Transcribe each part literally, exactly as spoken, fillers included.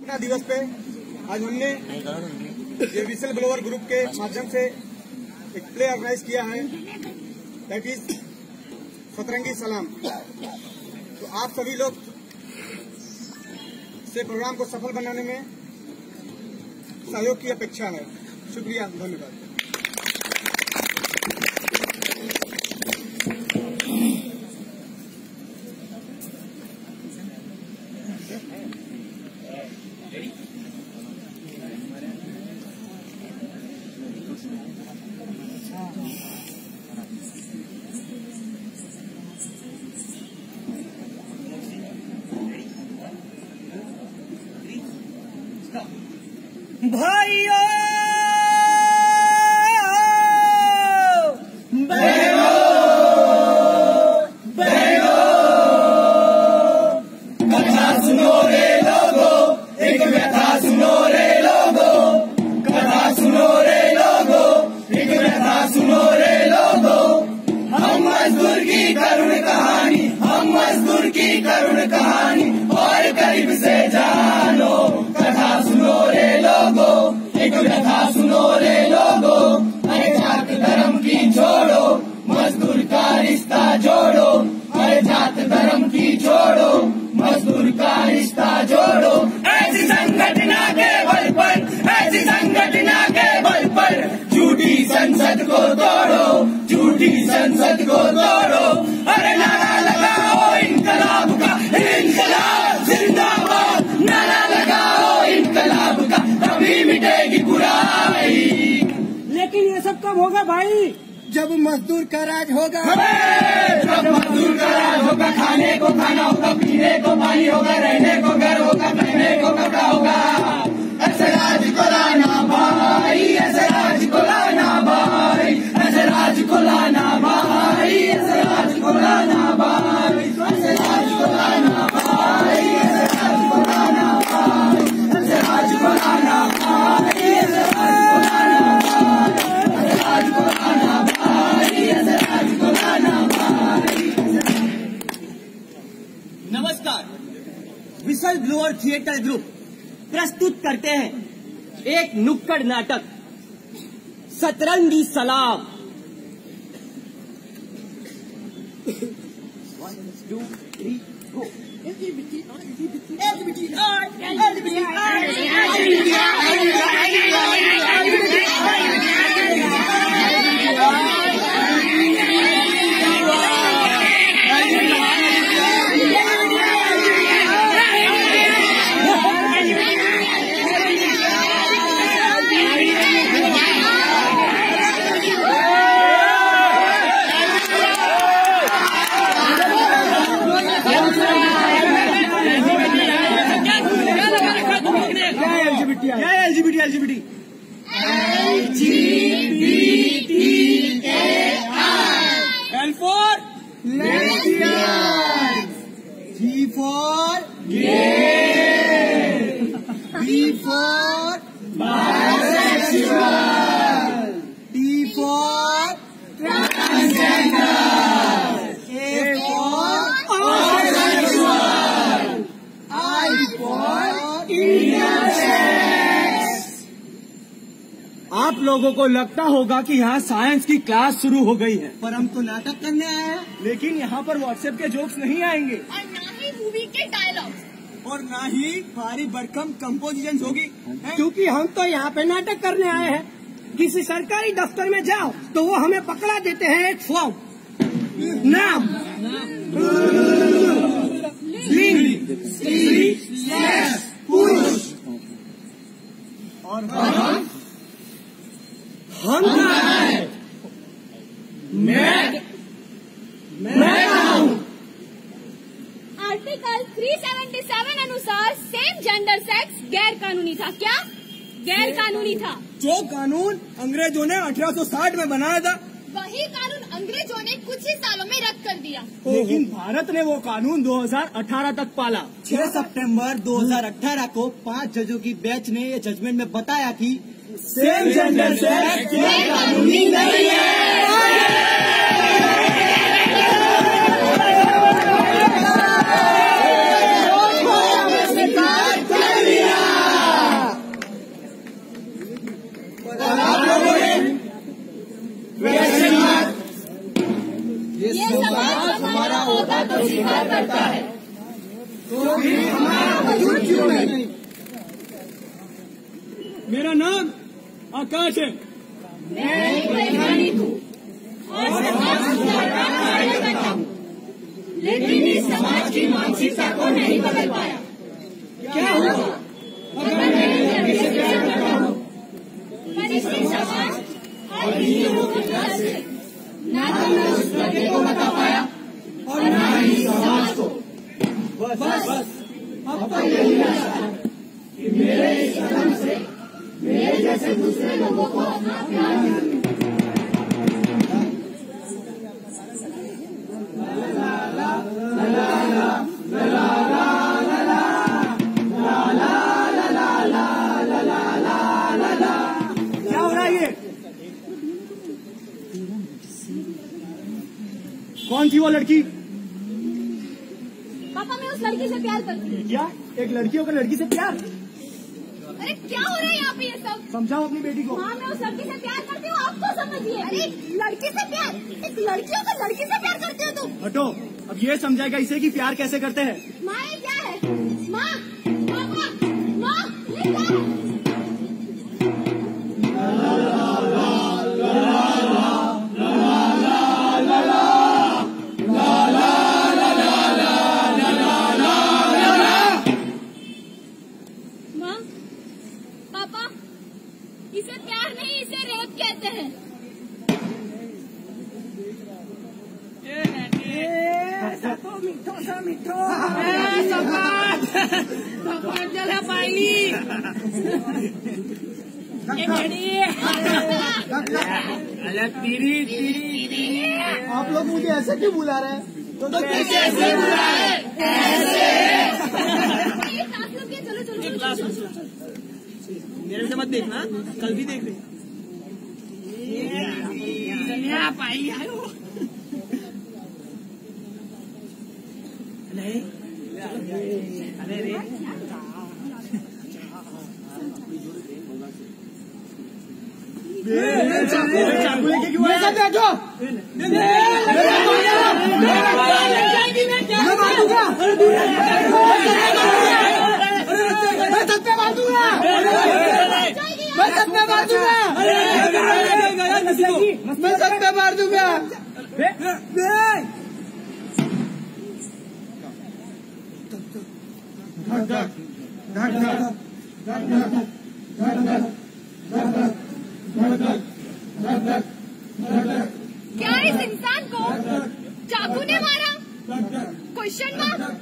अपना दिवस पे आज हमने ये विसल ब्लोअर ग्रुप के माध्यम से एक प्ले ऑर्गेनाइज किया है, दैट इज सतरंगी सलाम। तो आप सभी लोग से प्रोग्राम को सफल बनाने में सहयोग की अपेक्षा है। शुक्रिया, धन्यवाद। भाइयों बहनों बहनों कथा सुनो रे लोगों, एक व्यथा सुनो रे लोगों, कथा सुनो रे लोगों, एक व्यथा सुनो रे लोगों। हम मजदूर की करुण कहानी, हम मजदूर की करुण कहानी और करीब से जानो। कथा सुनो रे लोगों, एक व्यथा सुनो रे लोगों। अरे जात धर्म की छोड़ो, मजदूर का रिश्ता जोड़ो। अरे जात धर्म की छोड़ो, मजदूर का रिश्ता जोड़ो। ऐसी संगठना के बल पर, ऐसी संगठना के बल पर झूठी संसद को तोड़ो, झूठी संसद को तोड़ो। अरे नारा लगाओ इनकलाब का, इनकलाब जिंदाबाद। नारा लगाओ इनकलाब का, तभी मिटेगी बुराई। लेकिन ये सब कब होगा भाई? जब मजदूर का राज होगा, जब मजदूर का राज होगा। खाने को खाना होगा, पीने को पानी होगा, रहने को घर होगा, पहनने को कपड़ा होगा। ऐसे राज को लाना भाई, ऐसे राज को लाना भाई, ऐसे राज को लाना भाई, ऐसे राज को लाना भाई, ऐसे राज को लाना भाई, ऐसे राज को लाना भाई, ऐसे राज को लाना भाई, ऐसे राज को लाना भाई, ऐसे राज को लाना भाई, ऐसे राज को लाना भाई। नमस्कार, विसल ब्लोअर थिएटर ग्रुप प्रस्तुत करते हैं एक नुक्कड़ नाटक सतरंगी सलाम। One two three go. क्या है LGBT? LGBT L for lesbian, G for gay, B for bisexual, T for transgender, A for orthosexual, I for Indian sex. आप लोगों को लगता होगा कि यहाँ साइंस की क्लास शुरू हो गई है, पर हम तो नाटक करने आए हैं। लेकिन यहाँ पर व्हाट्सएप के जोक्स नहीं आएंगे, और ना ही मूवी के डायलॉग्स, और ना ही भारी भरकम कंपोजिशन होगी, क्योंकि हम तो यहाँ पे नाटक करने आए हैं। किसी सरकारी दफ्तर में जाओ तो वो हमें पकड़ा देते हैं एक फॉर्म, नाम, लिंग, स्त्री, सेक्स, पुरुष, और हम हम कहाँ हैं? मैं मैं कहाँ हूँ? आर्टिकल तीन सौ सतहत्तर अनुसार सेम जेंडर सेक्स गैर कानूनी था। क्या गैर कानूनी था? जो कानून अंग्रेजों ने अठारह सौ साठ में बनाया था, वही कानून अंग्रेजों ने कुछ ही सालों में रद्द कर दिया। लेकिन भारत ने वो कानून दो हज़ार अठारह तक पाला। छह सितंबर दो हज़ार अठारह को पांच जजों की बेंच ने ये जजमेंट में बताया कि सेम जेंडर सेक्स कानूनी नहीं है। स्वीकार कर लिया। नहीं। मेरा नाम आकाश है। मैं एक वैज्ञानिक हूँ और समाज सुधार का कार्य करता हूँ, लेकिन इस समाज की मानसिकता को नहीं बदल पाया। क्या होगा अगर मैं लड़की से प्यार करता हूँ? परिष्कृत समाज और नियमों की वजह से ना तो मैं उस लड़के को बता पाया और ना ही समाज को। बस बस अब तो यही आशा है कि मेरे इस कदम से मेरे जैसे दूसरे लोगों को अपना प्यार मिले। क्या हो रहा है ये? कौन थी वो लड़की? पापा, मैं उस लड़की से प्यार करती हूँ। क्या एक लड़की होकर लड़की से प्यार? अरे क्या हो रहा है यहाँ पे ये सब? समझाओ अपनी बेटी को। हाँ, मैं उस लड़की से प्यार करती हूँ, आपको समझिए। अरे लड़की से प्यार? एक लड़की होकर लड़की से प्यार करते हो तुम? हटो, अब ये समझाएगा इसे कि प्यार कैसे करते हैं। माँ, ये क्या है? माँ, पापा, माँ, ये क्या है? माँ, पापा, इसे प्यार नहीं, इसे रेप कहते हैं। मिठो सा मिठो सपाट सपाट जला पाइली तीरी तीरी। आप लोग मुझे ऐसे क्यों बुला रहे हैं? तो, तो कैसे बुला रहे हैं? चलो चलो चलो चलो। मेरे से मत देखना, कल भी देख रहे। पाई आयो नहीं अरे रे चाकू लेके क्यों आया? बैठो, मैं मार दूंगा, मैं सच में मार दूंगा, मैं सच में मार दूंगा, मैं सच में मार दूंगा। क्या इस इंसान को चाकू ने मारा? Question mark.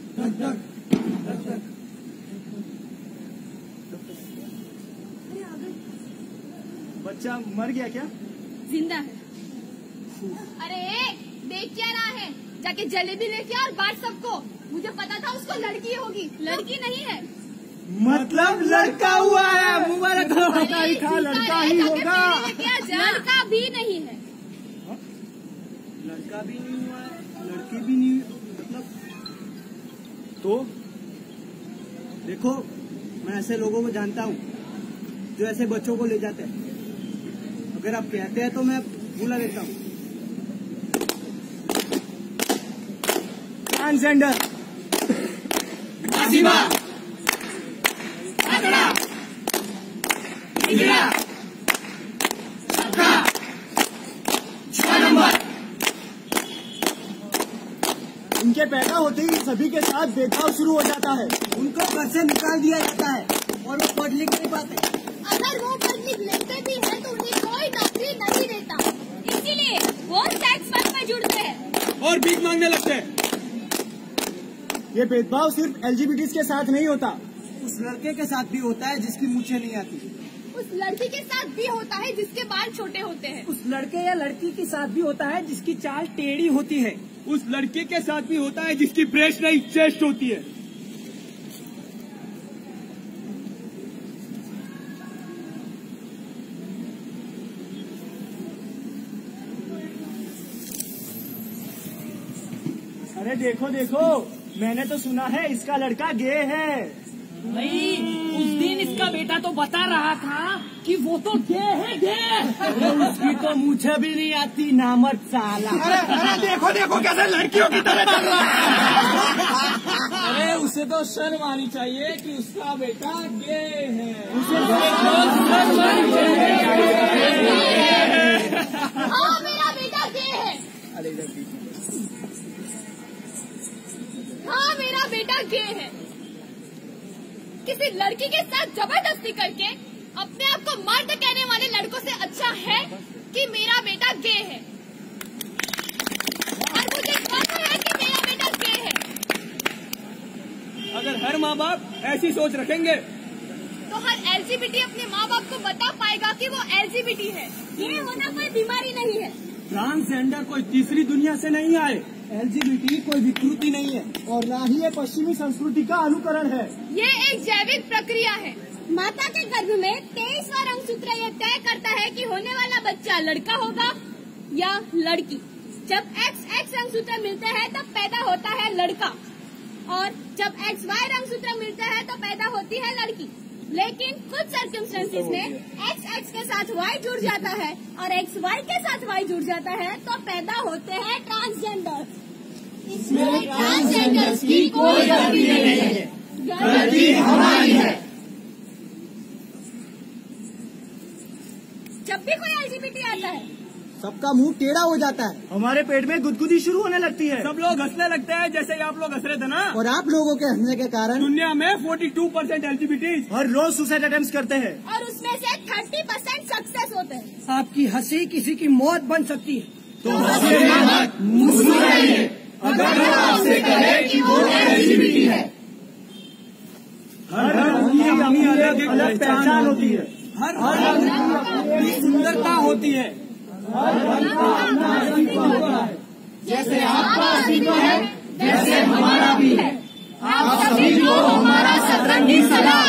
बच्चा मर गया क्या? जिंदा है। अरे देख क्या रहा है? जाके जलेबी लेके और बांट सबको। मुझे पता था उसको लड़की होगी, लड़की नहीं है। मतलब लड़का हुआ है। मुबारक हो, ही था, लड़का ही होगा। लड़का भी नहीं है। लड़का भी नहीं हुआ है, लड़की भी नहीं, मतलब तो देखो, मैं ऐसे लोगों को जानता हूँ जो ऐसे बच्चों को ले जाते हैं। अगर आप कहते हैं तो मैं बुला लेता हूँ। ट्रांसजेंडर उनके पैदा होते ही सभी के साथ भेदभाव शुरू हो जाता है। उनको घर से निकाल दिया जाता है और वो पढ़ लिख नहीं पाते। अगर वो पढ़ लिख लेते भी हैं तो उन्हें कोई नौकरी नहीं देता, इसीलिए वो सेक्स वर्क में जुड़ते हैं और भीख मांगने लगते हैं। ये भेदभाव सिर्फ एलजीबीटी के साथ नहीं होता, उस लड़के के साथ भी होता है जिसकी मूछें नहीं आती। उस लड़की के साथ भी होता है जिसके बाल छोटे होते हैं। उस लड़के या लड़की के साथ भी होता है जिसकी चाल टेढ़ी होती है। उस लड़के के साथ भी होता है जिसकी ब्रेस्ट नहीं चेस्ट होती है। अरे देखो देखो, मैंने तो सुना है इसका लड़का गे है। भाई उस दिन इसका बेटा तो बता रहा था कि वो तो गे है गे। उसकी तो मुझे भी नहीं आती, नामर्द साला। अरे अरे देखो देखो कैसे लड़कियों की तरह अरे उसे तो शर्म आनी चाहिए कि उसका बेटा गे है। उसे तो शर्म आनी चाहिए। हाँ, मेरा बेटा गे है। हाँ, मेरा बेटा गे है। किसी लड़की के साथ जबरदस्ती करके अपने आप को मर्द कहने वाले लड़कों से अच्छा है कि मेरा बेटा गे है। और मुझे गर्व है कि मेरा बेटा गे है। अगर हर माँ बाप ऐसी सोच रखेंगे तो हर एलजीबीटी अपने माँ बाप को बता पाएगा कि वो एलजीबीटी है। ये होना कोई बीमारी नहीं है। ट्रांसजेंडर कोई तीसरी दुनिया से नहीं आए। एलजीबीटी कोई विकृति नहीं है और ना ही ये पश्चिमी संस्कृति का अनुकरण है। ये एक जैविक प्रक्रिया है। माता के गर्भ में तेईसवां रंगसूत्र ये तय करता है कि होने वाला बच्चा लड़का होगा या लड़की। जब एक्स एक्स रंगसूत्र मिलते हैं तब पैदा होता है लड़का, और जब एक्स वाई रंगसूत्र मिलता है तो पैदा होती है लड़की। लेकिन कुछ सर्कमस्टेंसेस में एक्स एक्स के साथ वाई जुड़ जाता है और एक्स वाई के साथ वाई जुड़ जाता है तो पैदा होते हैं ट्रांसजेंडर। इसमें ट्रांसजेंडर्स की कोई गलती नहीं है, गलती हमारी है। जब भी कोई एलजीबीटी आता है सबका मुंह टेढ़ा हो जाता है। हमारे पेट में गुदगुदी शुरू होने लगती है। सब लोग हंसने लगते हैं जैसे कि आप लोग हंस रहे थे ना। और आप लोगों के हंसने के कारण दुनिया में बयालीस परसेंट एलजीबीटी हर रोज सुसाइड अटेम्प्ट करते हैं और उसमें से तीस परसेंट सक्सेस होते हैं। आपकी हंसी किसी की मौत बन सकती है। तो हंसिए मत, मुस्कुराइए। अगर वो आपसे कहे कि वो एलजीबीटी है। हर रंग की अपनी अलग अलग पहचान होती है। हर रंग की अपनी सुंदरता होती है। हर रंग का अपना अस्तित्व होता है। जैसे आपका अस्तित्व है वैसे हमारा भी है। आप सभी को हमारा सतरंगी सलाम।